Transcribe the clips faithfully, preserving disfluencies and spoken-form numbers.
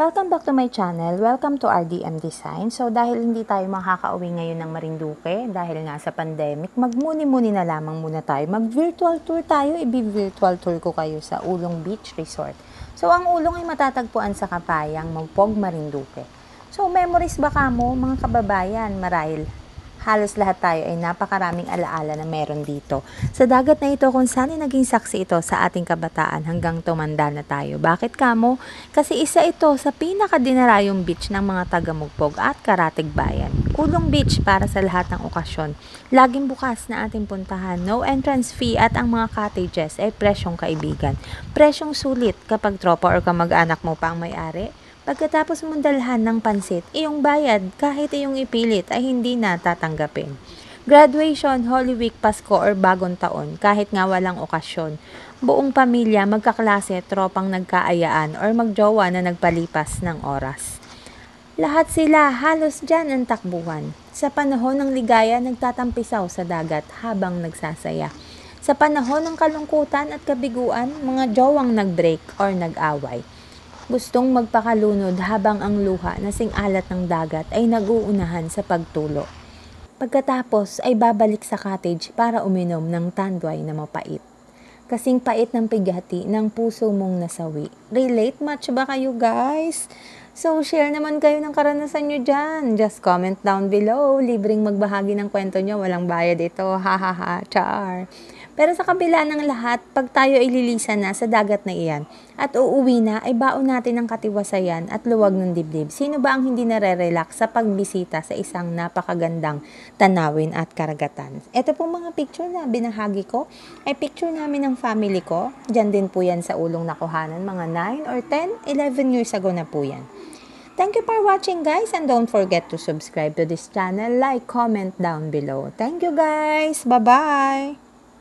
Welcome back to my channel. Welcome to R D M Design. So dahil hindi tayo makakauwi ngayon ng Marinduque, dahil nga sa pandemic, magmuni-muni na lamang muna tayo. Mag-virtual tour tayo. Ibi-virtual tour ko kayo sa Ulong Beach Resort. So ang Ulong ay matatagpuan sa Kapayang, Magpog, Marinduque. So memories ba kamo mga kababayan? Marahil halos lahat tayo ay napakaraming alaala na meron dito. Sa dagat na ito kung saan naging saksi ito sa ating kabataan hanggang tumanda na tayo. Bakit kamo? Kasi isa ito sa pinakadinarayong beach ng mga taga-Mugpog at Karatig Bayan. Ulong Beach para sa lahat ng okasyon. Laging bukas na ating puntahan. No entrance fee at ang mga cottages ay presyong kaibigan. Presyong sulit kapag tropa or kamag-anak mo pa ang may-ari. Pagkatapos mong dalhan ng pansit, iyong bayad kahit iyong ipilit ay hindi na tatanggapin. Graduation, Holy Week, Pasko or Bagong Taon, kahit nga walang okasyon. Buong pamilya, magkaklase, tropang nagkaayaan or magjowa na nagpalipas ng oras. Lahat sila halos dyan ang takbuhan. Sa panahon ng ligaya, nagtatampisaw sa dagat habang nagsasaya. Sa panahon ng kalungkutan at kabiguan, mga jowang nag-break or nag-away. Gustong magpakalunod habang ang luha na sing-alat ng dagat ay nag-uunahan sa pagtulo. Pagkatapos ay babalik sa cottage para uminom ng tanduay na mapait. Kasing pait ng pigati ng puso mong nasawi. Relate much ba kayo guys? So share naman kayo ng karanasan nyo dyan. Just comment down below. Libreng magbahagi ng kwento nyo. Walang bayad ito. Ha ha ha. Char. Pero sa kabila ng lahat, pag tayo ay lilisan na sa dagat na iyan at uuwi na, ay baon natin ang katiwasayan at luwag ng dibdib. Sino ba ang hindi nare-relax sa pagbisita sa isang napakagandang tanawin at karagatan? Ito pong mga picture na binahagi ko ay picture namin ng family ko. Diyan din po yan sa Ulong nakuhanan, mga nine or ten, eleven years ago na po yan. Thank you for watching guys, and don't forget to subscribe to this channel, like, comment down below. Thank you guys! Bye-bye!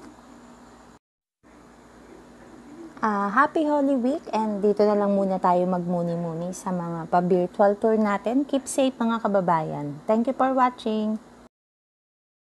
Uh, happy Holy Week, and dito na lang muna tayo magmuni-muni sa mga pa-virtual tour natin. Keep safe mga kababayan. Thank you for watching.